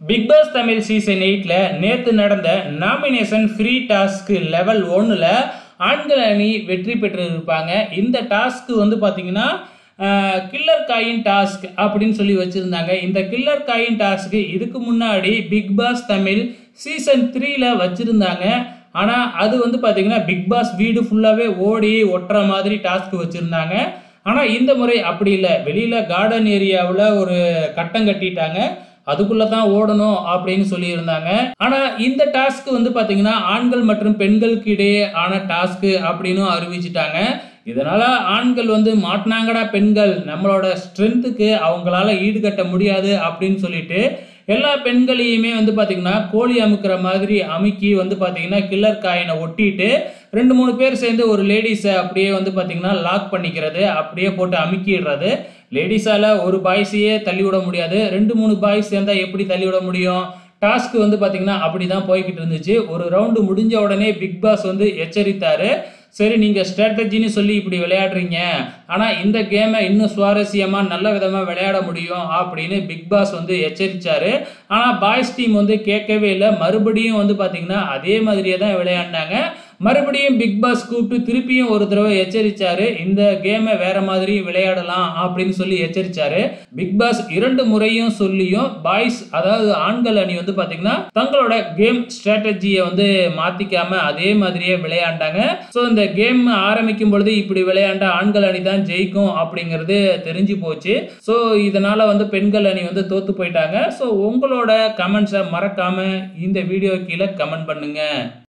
Big Boss Tamil season 8ல நேற்று நடந்த நாமினேஷன் ஃப்ரீ டாஸ்க் லெவல் 1ல் ஆண்கள் அணி வெற்றி பெற்றிருப்பாங்க. இந்த டாஸ்க் வந்து பார்த்தீங்கன்னா கில்லர் காயின் டாஸ்க் அப்படின்னு சொல்லி வச்சுருந்தாங்க. இந்த கில்லர் காயின் டாஸ்க்கு இதுக்கு முன்னாடி பிக் பாஸ் தமிழ் சீசன் 3ல் வச்சுருந்தாங்க. ஆனால் அது வந்து பார்த்தீங்கன்னா பிக் பாஸ் வீடு ஃபுல்லாகவே ஓடி ஒட்டுற மாதிரி டாஸ்க் வச்சுருந்தாங்க. ஆனால் இந்த முறை அப்படி இல்லை. வெளியில் கார்டன் ஏரியாவில் ஒரு கட்டம் கட்டிட்டாங்க, அதுக்குள்ள தான் ஓடணும் அப்படின்னு சொல்லியிருந்தாங்க. ஆனால் இந்த டாஸ்க் வந்து பார்த்தீங்கன்னா ஆண்கள் மற்றும் பெண்களுக்கு இடையே ஆன டாஸ்க் அப்படின்னு அறிவிச்சிட்டாங்க. இதனால ஆண்கள் வந்து மாட்டினாங்கடா பெண்கள், நம்மளோட ஸ்ட்ரென்த்துக்கு அவங்களால ஈடுகட்ட முடியாது அப்படின்னு சொல்லிட்டு எல்லா பெண்களையுமே வந்து பார்த்தீங்கன்னா கோழி அமுக்கிற மாதிரி அமுக்கி வந்து பார்த்தீங்கன்னா கில்லர் காயினை ஒட்டிட்டு 2-3 பேர் சேர்ந்து ஒரு லேடிஸை அப்படியே வந்து பார்த்தீங்கன்னா லாக் பண்ணிக்கிறது, அப்படியே போட்டு அமுக்கிடுறது. லேடிஸால் ஒரு பாய்ஸையே தள்ளிவிட முடியாது, 2-3 பாய்ஸ் சேர்ந்தால் எப்படி தள்ளிவிட முடியும்? டாஸ்க் வந்து பார்த்தீங்கன்னா அப்படி தான் போய்கிட்டு இருந்துச்சு. ஒரு ரவுண்டு முடிஞ்ச உடனே பிக் பாஸ் வந்து எச்சரித்தார். சரி, நீங்கள் ஸ்ட்ராட்டஜின்னு சொல்லி இப்படி விளையாடுறீங்க, ஆனால் இந்த கேமை இன்னும் சுவாரஸ்யமாக நல்ல விதமாக விளையாட முடியும் அப்படின்னு பிக் பாஸ் வந்து எச்சரித்தார். ஆனால் பாய்ஸ் டீம் வந்து கேட்கவே இல்லை. மறுபடியும் வந்து பார்த்தீங்கன்னா அதே மாதிரியே தான் விளையாடினாங்க. மறுபடியும் பிக் பாஸ் கூப்பிட்டு திருப்பியும் ஒரு தடவை எச்சரித்தார். இந்த கேமை வேற மாதிரி விளையாடலாம் அப்படின்னு சொல்லி எச்சரித்தார். பிக் பாஸ் 2 முறையும் சொல்லியும் பாய்ஸ், அதாவது ஆண்கள் அணி வந்து பார்த்தீங்கன்னா தங்களோட கேம் ஸ்ட்ராட்டஜியை வந்து மாற்றிக்காம அதே மாதிரியே விளையாண்டாங்க. ஸோ இந்த கேம் ஆரம்பிக்கும் பொழுது இப்படி விளையாண்ட ஆண்கள் அணி தான் ஜெயிக்கும் அப்படிங்கிறது தெரிஞ்சு போச்சு. ஸோ இதனால் வந்து பெண்கள் அணி வந்து தோற்று போயிட்டாங்க. ஸோ உங்களோட கமெண்ட்ஸை மறக்காமல் இந்த வீடியோ கீழே கமெண்ட் பண்ணுங்கள்.